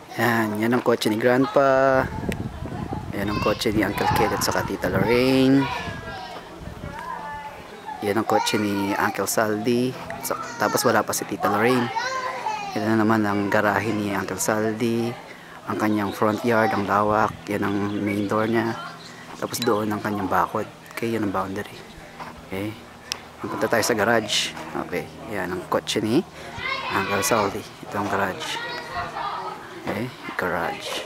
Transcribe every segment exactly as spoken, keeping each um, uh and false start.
Yan, yan ang kotse ni Grandpa. Yan ang kotse ni Uncle Kid at saka Tita Lorraine. Yan ang kotse ni Uncle Saldi. Tapos wala pa si Tita Lorraine. Yan na naman ang garahe ni Uncle Saldi. Ang kanyang front yard, ang lawak. Yan ang main door niya. Tapos doon ang kanyang bakod. Okay, yan ang boundary. Okay. Punta tayo sa garage. Okay, yan ang kotse ni Uncle Saldi. Ito ang garage. Okay, garage.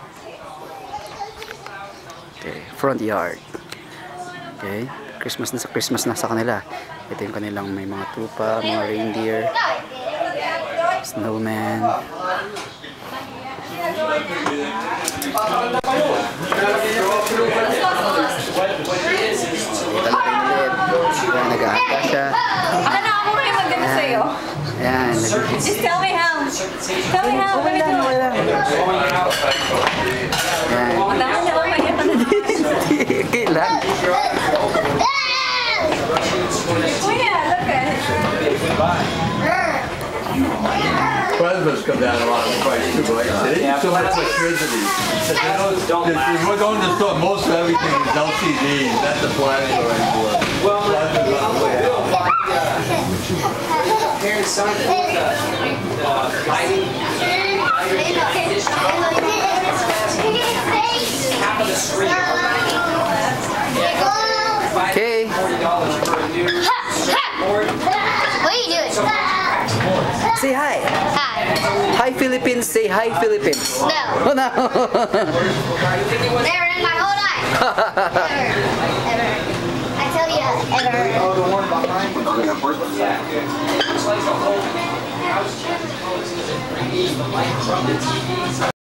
Okay, front yard. Okay, Christmas na sa Christmas na sa kanila. Ito yung kanilang may mga tupa, mga reindeer, snowman. Nag-ahanda siya. Ano ako may maganda sa'yo? Ayan. Just tell me how. Tell me how. Okay lang, okay lang. Ayan. Wala ka na ako may Okay lang. Kuya, look at it. Presents come down a lot in price too, right? They didn't so much electricity. If we're going to store, most of everything is L C D. That's the planning right for. Well, parents son lighting half of the screen. Okay. What are you doing? Say hi. Hi. Hi Philippines. Say hi Philippines. No. Oh no. Never in my whole life. Ever. Ever. I tell you, ever. Oh, the one behind. Yeah. It's like the whole house. The light from the T V.